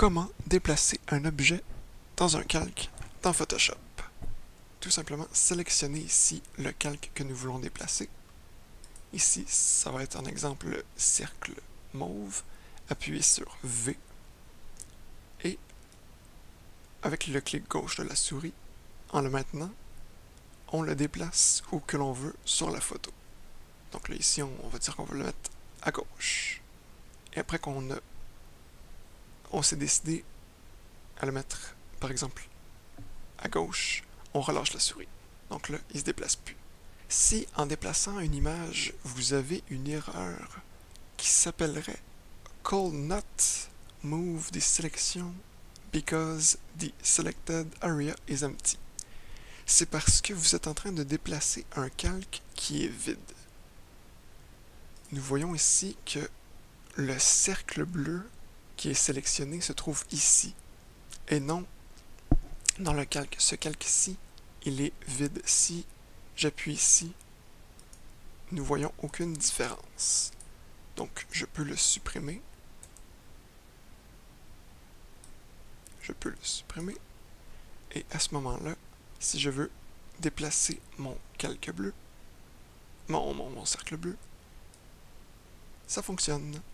comment déplacer un objet dans un calque dans Photoshop. Tout simplement sélectionner ici le calque que nous voulons déplacer. Ici, ça va être un exemple le cercle mauve. Appuyez sur V et avec le clic gauche de la souris, en le maintenant, on le déplace où que l'on veut sur la photo. Donc là, ici, on va dire qu'on va le mettre à gauche. Et après on s'est décidé à le mettre, par exemple, à gauche, on relâche la souris. Donc là, il ne se déplace plus. Si, en déplaçant une image, vous avez une erreur qui s'appellerait Could not move the selection because the selected area is empty, c'est parce que vous êtes en train de déplacer un calque qui est vide. Nous voyons ici que le cercle bleu qui est sélectionné se trouve ici, et non dans le calque. Ce calque-ci, il est vide. Si j'appuie ici, nous voyons aucune différence. Donc, je peux le supprimer. Et à ce moment-là, si je veux déplacer mon calque bleu, mon cercle bleu, ça fonctionne.